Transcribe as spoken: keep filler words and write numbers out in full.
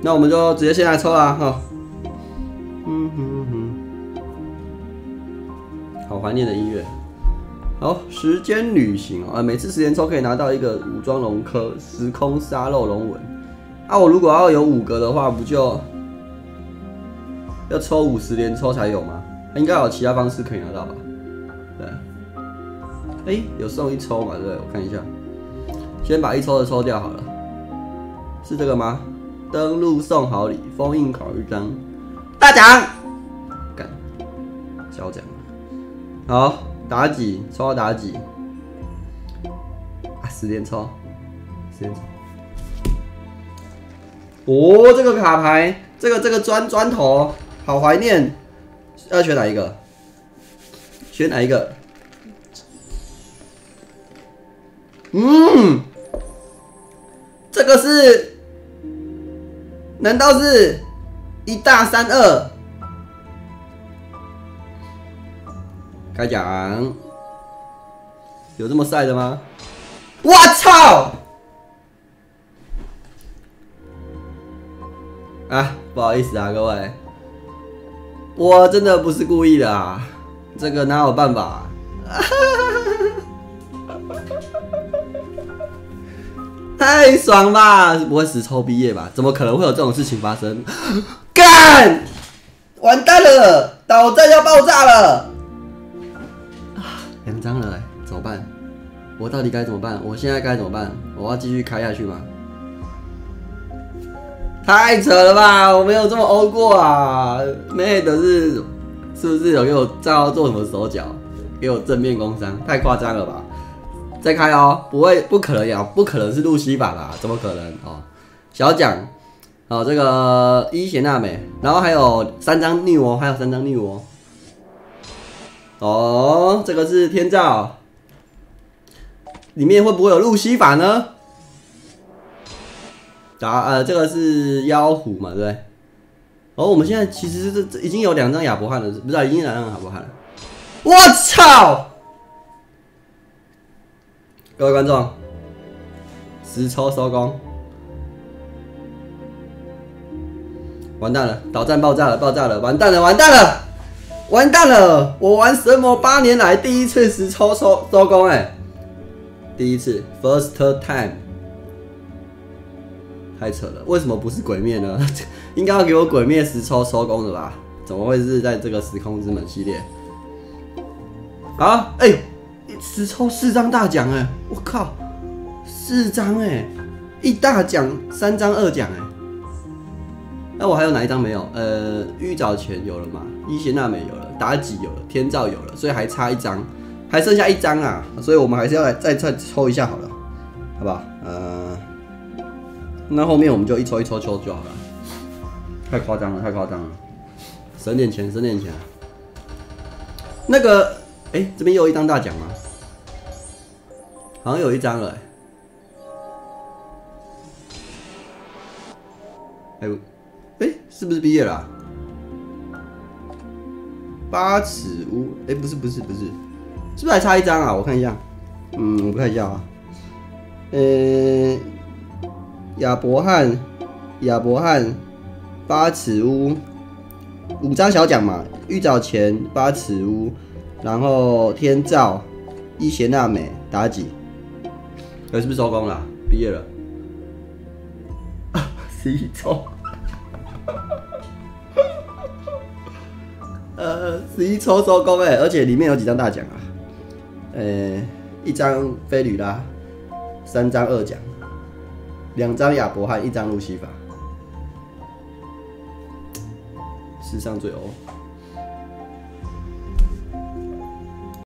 那我们就直接先来抽啦哈。嗯哼哼，好怀念的音乐。好，时间旅行啊，每次十连抽可以拿到一个武装龙科时空沙漏龙纹。啊，我如果要有五个的话，不就要抽五十连抽才有吗？应该有其他方式可以拿到吧？对。哎、欸，有送一抽嘛？对不对？我看一下，先把一抽的抽掉好了。是这个吗？登录送好礼，封印考一张，大奖，干，小奖。好，妲己抽到妲己，啊，十连抽，十连抽。哦，这个卡牌，这个这个砖砖头，好怀念。要选哪一个？选哪一个？嗯，这个是，难道是一大三二？开奖，有这么晒的吗？我操！啊，不好意思啊，各位，我真的不是故意的啊，这个哪有办法、啊？太爽吧！不会实抽毕业吧？怎么可能会有这种事情发生？干！完蛋了，导弹要爆炸了！两张了、欸，怎么办？我到底该怎么办？我现在该怎么办？我要继续开下去吗？太扯了吧！我没有这么欧过啊！妹的是是不是有给我照做什么手脚？给我正面工伤，太夸张了吧！再开哦，不会，不可能呀，不可能是路西法啦，怎么可能哦？小奖，哦，这个伊邪那美，然后还有三张逆魔，还有三张逆魔。哦，这个是天照，里面会不会有路西法呢？打呃，这个是妖狐嘛，对不对？哦，我们现在其实是已经有两张亚伯汉了，不是、啊，已经有两张亚伯汉了。我操！各位观众，实抽收工，完蛋了，导弹爆炸了，爆炸了，完蛋了，完蛋了，完蛋了！我玩神魔八年来第一次实抽收收工，哎，第一次 ，first time， 太扯了，为什么不是鬼灭呢？应该要给我鬼灭实抽收工的吧？怎么会是在这个时空之门系列？啊，哎、欸。只抽四张大奖哎！我靠，四张哎，一大奖三张二奖哎。那我还有哪一张没有？呃，玉藻前有了嘛？伊邪那美有了，妲己有了，天照有了，所以还差一张，还剩下一张啊！所以我们还是要来再再抽一下好了，好不好？呃，那后面我们就一抽一抽抽就好了。太夸张了，太夸张了！省点钱，省点钱。那个，哎、欸，这边又有一张大奖吗？好像有一张了、欸，哎、欸，哎、欸，是不是毕业了、啊？八尺屋，哎、欸，不是，不是，不是，是不是还差一张啊？我看一下，嗯，我看一下啊，呃、欸，亚伯汉，亚伯汉，八尺屋，五张小奖嘛，玉藻前，八尺屋，然后天照，伊邪那美，妲己。哎，是不是收工了、啊？毕业了，十一抽，呃，十一抽收工哎，而且里面有几张大奖啊？呃，一张菲吕拉，三张二奖，两张亚伯汉，一张路西法，史上最欧。